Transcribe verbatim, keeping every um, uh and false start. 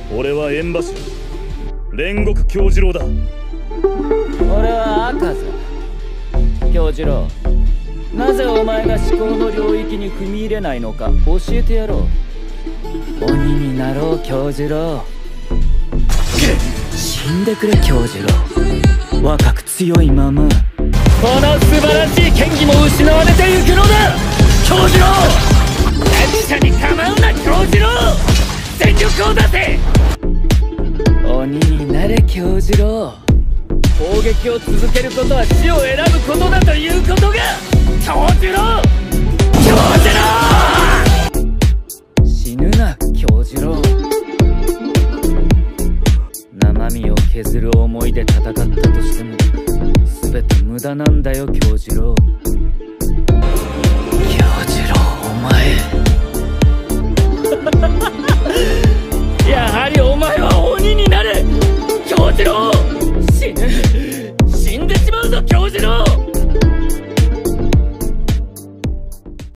俺は縁柱煉獄杏寿郎だ。 俺は赤座。杏寿郎、なぜお前が思考の領域に踏み入れないのか教えてやろう。鬼になろう杏寿郎。死んでくれ杏寿郎。若く強いままこの素晴らしい剣技も失われてゆくのだ杏寿郎。戦車に構うな杏寿郎。全力を出せ。鬼になれ杏寿郎。攻撃を続けることは死を選ぶことだということが杏寿郎。杏寿郎。死ぬな杏寿郎。生身を削る思いで戦ったとしても全て無駄なんだよ杏寿郎。杏寿郎お前やはりお前は鬼になれ杏寿郎。死ぬ死んでしまうぞ杏寿郎。